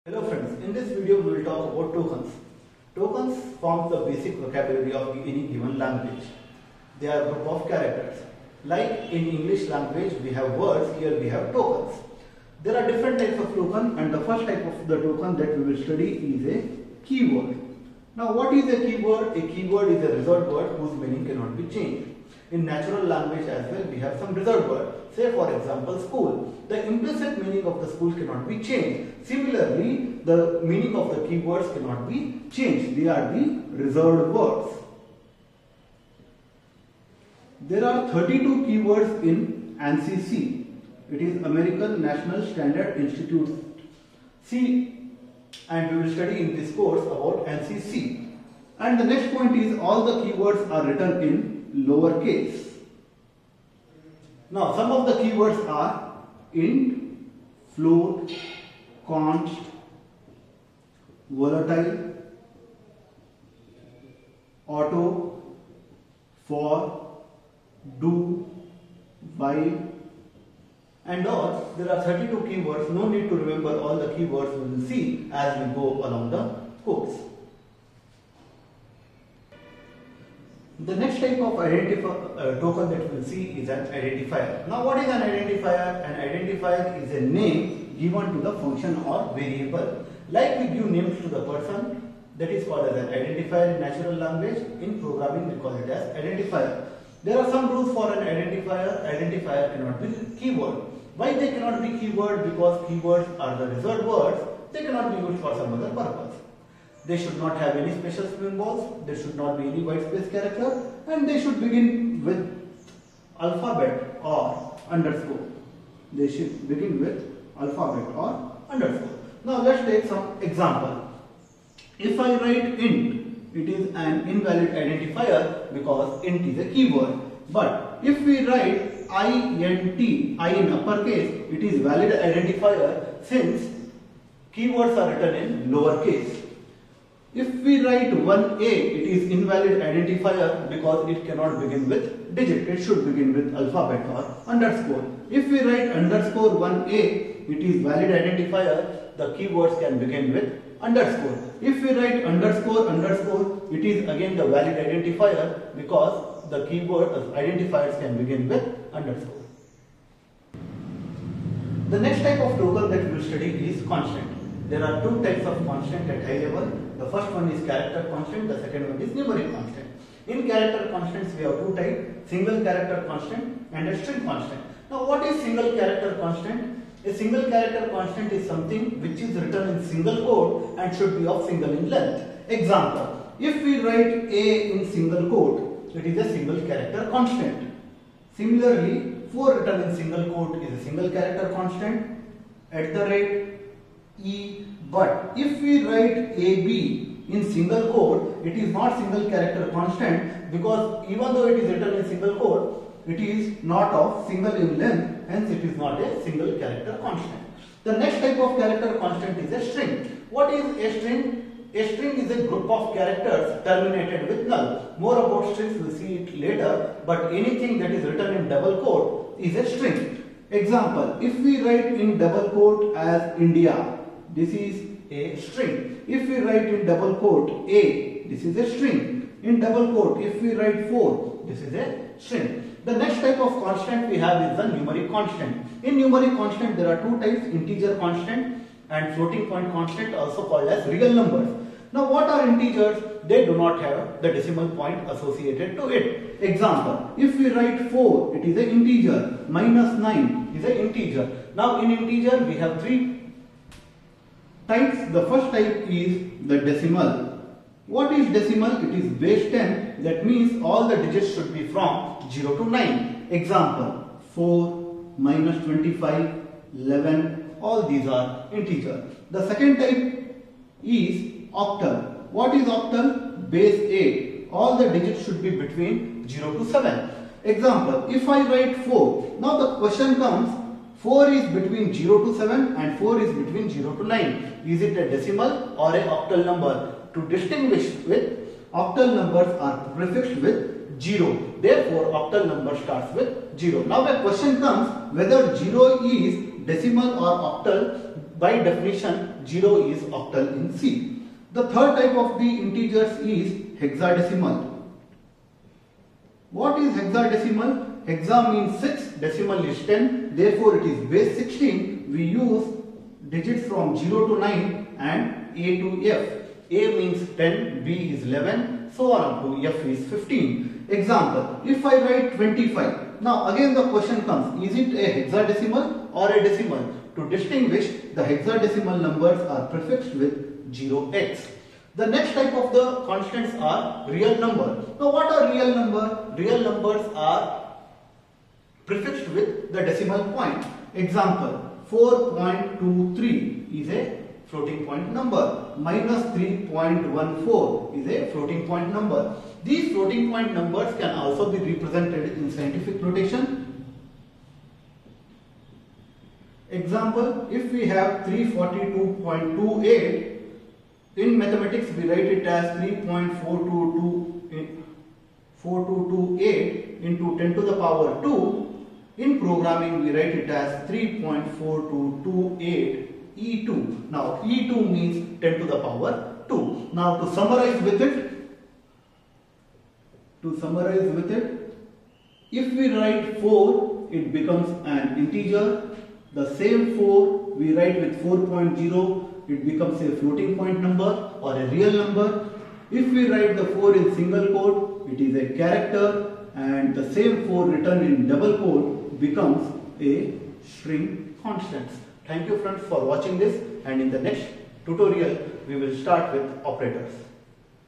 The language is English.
Hello friends, in this video we will talk about tokens. Tokens form the basic vocabulary of any given language. They are a group of characters. Like in English language we have words, here we have tokens. There are different types of token, and the first type of the token that we will study is a keyword. Now what is a keyword? A keyword is a reserved word whose meaning cannot be changed. In natural language as well we have some reserved word. Say for example school. The implicit meaning of the school cannot be changed. Similarly, the meaning of the keywords cannot be changed. They are the reserved words. There are 32 keywords in ANSI. It is American National Standard Institute. See, and we will study in this course about ANSI. And the next point is all the keywords are written in lowercase. Now some of the keywords are int, float, const, volatile, auto, for, do, while, and all. There are 32 keywords. No need to remember all the keywords. We will see as we go along the course. The next type of token that we will see is an identifier. Now what is an identifier? An identifier is a name given to the function or variable. Like we give names to the person, that is called as an identifier in natural language. In programming we call it as identifier. There are some rules for an identifier. Identifier cannot be keyword. Why they cannot be keyword? Because keywords are the reserved words. They cannot be used for some other purpose. They should not have any special symbols, there should not be any white space character, and they should begin with alphabet or underscore. They should begin with alphabet or underscore. Now let's take some example. If I write int, it is an invalid identifier because int is a keyword. But if we write int, I in uppercase, it is valid identifier since keywords are written in lowercase. If we write 1a, it is invalid identifier because it cannot begin with digit. It should begin with alphabet or underscore. If we write underscore 1a, it is valid identifier. The keywords can begin with underscore. If we write underscore underscore, it is again the valid identifier because the keyword identifiers can begin with underscore. The next type of token that we will study is constant. There are two types of constant at high level. The first one is character constant, the second one is numeric constant. In character constants we have two types, single character constant and a string constant. Now what is single character constant? A single character constant is something which is written in single quote and should be of single in length. Example, if we write a in single quote, it is a single character constant. Similarly, 4 written in single quote is a single character constant. E, but if we write AB in single quote, it is not single character constant because even though it is written in single quote, it is not of single in length, hence it is not a single character constant. The next type of character constant is a string. What is a string? A string is a group of characters terminated with null. More about strings we will see it later, but anything that is written in double quote is a string. Example, if we write in double quote as India, this is a string. If we write in double quote A, this is a string. In double quote, if we write 4, this is a string. The next type of constant we have is the numeric constant. In numeric constant, there are two types, integer constant and floating point constant, also called as real numbers. Now what are integers? They do not have the decimal point associated to it. Example, if we write 4, it is an integer. Minus 9 is an integer. Now in integer, we have three types. The first type is the decimal. What is decimal? It is base 10. That means all the digits should be from 0 to 9. Example, 4, minus 25, 11, all these are integer. The second type is octal. What is octal? Base 8. All the digits should be between 0 to 7. Example, if I write 4, now the question comes, 4 is between 0 to 7 and 4 is between 0 to 9. Is it a decimal or a octal number? To distinguish with, octal numbers are prefixed with 0. Therefore, octal number starts with 0. Now the question comes whether 0 is decimal or octal. by definition 0 is octal in C. The third type of the integers is hexadecimal. What is hexadecimal? Hexa means 6, decimal is 10, therefore it is base 16. We use digits from 0 to 9 and A to F. A means 10, B is 11, so on up to F is 15. Example, if I write 25, now again the question comes, is it a hexadecimal or a decimal? To distinguish, the hexadecimal numbers are prefixed with 0x. The next type of the constants are real number. Now what are real number? Real numbers are prefixed with the decimal point. Example, 4.23 is a floating point number. Minus 3.14 is a floating point number. These floating point numbers can also be represented in scientific notation. Example, if we have 342.28, in mathematics we write it as 3.4228 into 10 to the power 2. In programming we write it as 3.4228 E2. Now E2 means 10 to the power 2. Now to summarize with it, if we write 4, it becomes an integer. The same 4 we write with 4.0, it becomes a floating point number or a real number. If we write the 4 in single quote, it is a character, and the same 4 written in double quote becomes a string constant. Thank you friends for watching this, and in the next tutorial we will start with operators.